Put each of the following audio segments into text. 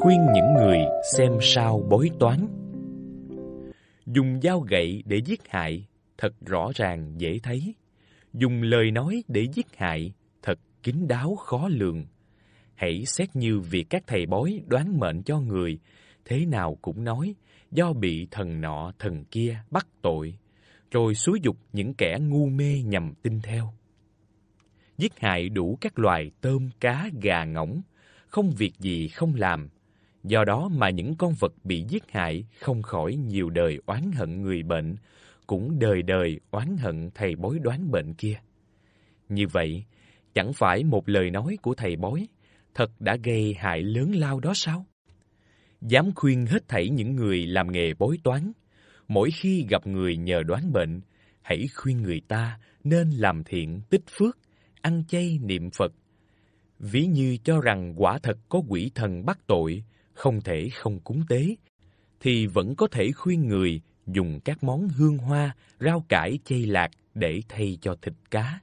khuyên những người xem sao bói toán. Dùng dao gậy để giết hại, thật rõ ràng dễ thấy. Dùng lời nói để giết hại, thật kín đáo khó lường. Hãy xét như việc các thầy bói đoán mệnh cho người, thế nào cũng nói do bị thần nọ thần kia bắt tội, rồi xúi giục những kẻ ngu mê nhằm tin theo. Giết hại đủ các loài tôm, cá, gà, ngỗng, không việc gì không làm. Do đó mà những con vật bị giết hại không khỏi nhiều đời oán hận người bệnh, cũng đời đời oán hận thầy bói đoán bệnh kia. Như vậy, chẳng phải một lời nói của thầy bói thật đã gây hại lớn lao đó sao? Dám khuyên hết thảy những người làm nghề bói toán, mỗi khi gặp người nhờ đoán bệnh, hãy khuyên người ta nên làm thiện tích phước, ăn chay niệm Phật. Ví như cho rằng quả thật có quỷ thần bắt tội, không thể không cúng tế, thì vẫn có thể khuyên người dùng các món hương hoa, rau cải, chay lạc để thay cho thịt cá.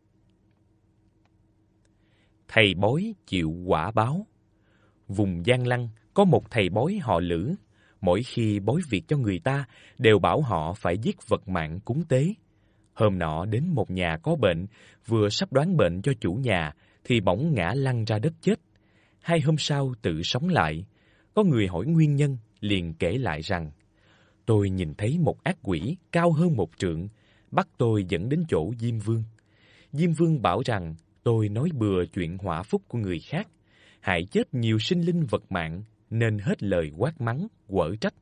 Thầy bói chịu quả báo. Vùng Giang Lăng có một thầy bói họ Lữ, mỗi khi bói việc cho người ta đều bảo họ phải giết vật mạng cúng tế. Hôm nọ đến một nhà có bệnh, vừa sắp đoán bệnh cho chủ nhà thì bỗng ngã lăn ra đất chết. 2 hôm sau tự sống lại. Có người hỏi nguyên nhân, liền kể lại rằng: tôi nhìn thấy một ác quỷ cao hơn 1 trượng, bắt tôi dẫn đến chỗ Diêm Vương. Diêm Vương bảo rằng tôi nói bừa chuyện họa phúc của người khác, hại chết nhiều sinh linh vật mạng, nên hết lời quát mắng, quở trách.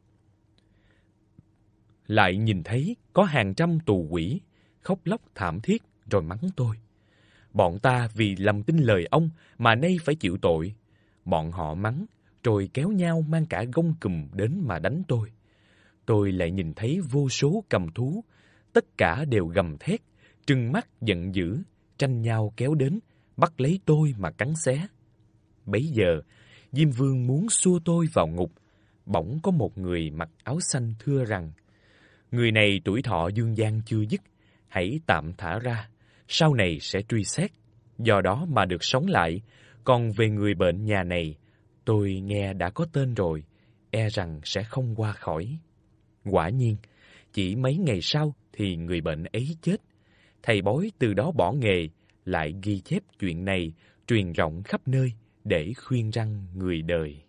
Lại nhìn thấy có hàng trăm tù quỷ, khóc lóc thảm thiết rồi mắng tôi. Bọn ta vì lầm tin lời ông mà nay phải chịu tội. Bọn họ mắng, rồi kéo nhau mang cả gông cùm đến mà đánh tôi. Tôi lại nhìn thấy vô số cầm thú, tất cả đều gầm thét, trừng mắt giận dữ, tranh nhau kéo đến, bắt lấy tôi mà cắn xé. Bấy giờ, Diêm Vương muốn xua tôi vào ngục, bỗng có một người mặc áo xanh thưa rằng: người này tuổi thọ dương gian chưa dứt, hãy tạm thả ra, sau này sẽ truy xét, do đó mà được sống lại. Còn về người bệnh nhà này, tôi nghe đã có tên rồi, e rằng sẽ không qua khỏi. Quả nhiên, chỉ mấy ngày sau thì người bệnh ấy chết. Thầy bói từ đó bỏ nghề, lại ghi chép chuyện này, truyền rộng khắp nơi để khuyên răn người đời.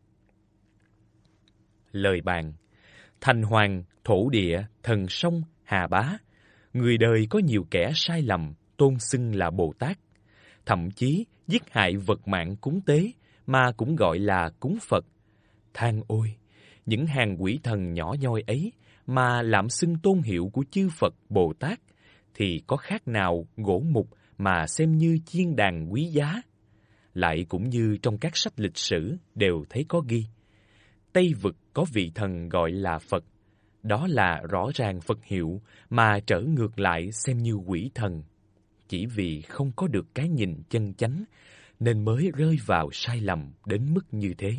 Lời bàn: thành hoàng, thổ địa, thần sông, hà bá. Người đời có nhiều kẻ sai lầm, tôn xưng là Bồ Tát. Thậm chí giết hại vật mạng cúng tế, mà cũng gọi là cúng Phật. Than ôi! Những hàng quỷ thần nhỏ nhoi ấy mà lạm xưng tôn hiệu của chư Phật Bồ Tát, thì có khác nào gỗ mục mà xem như chiên đàn quý giá. Lại cũng như trong các sách lịch sử đều thấy có ghi, Tây vực có vị thần gọi là Phật, đó là rõ ràng Phật hiệu mà trở ngược lại xem như quỷ thần. Chỉ vì không có được cái nhìn chân chánh nên mới rơi vào sai lầm đến mức như thế.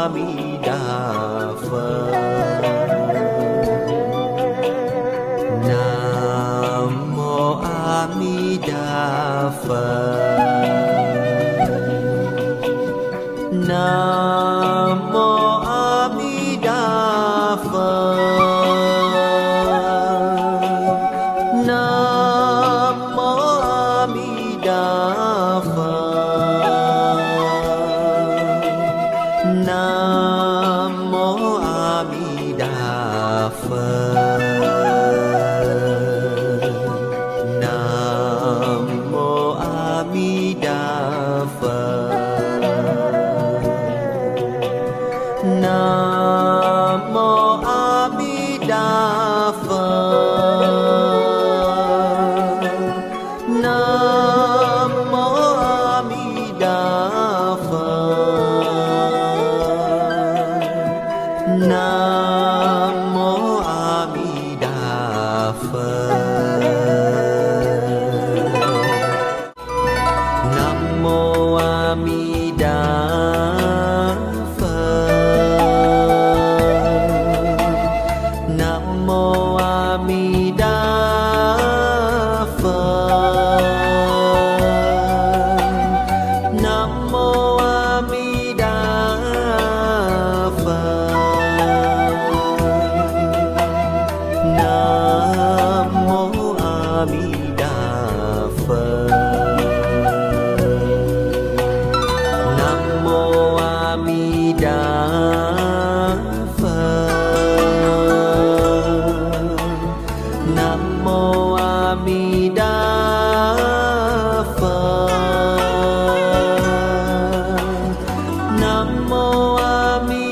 A Di Đà Phật. Nam mô A Di Đà Phật. Nam mô A Di Đà Phật. Nam mô A Di Đà Phật. Nam mô A Di Đà Phật. Nam mô A Di Đà Phật. Nam mô A Di Đà Phật. Nam mô A Di Đà Phật. Nam mô A Di Đà Phật. Nam mô A Di Đà Phật. Nam mô A Di Đà Phật. Nam mô A Di Đà Phật. Nam mô A Di Đà Phật. Nam mô A Di Đà Phật. Nam mô A Di Đà Phật. Nam mô A Di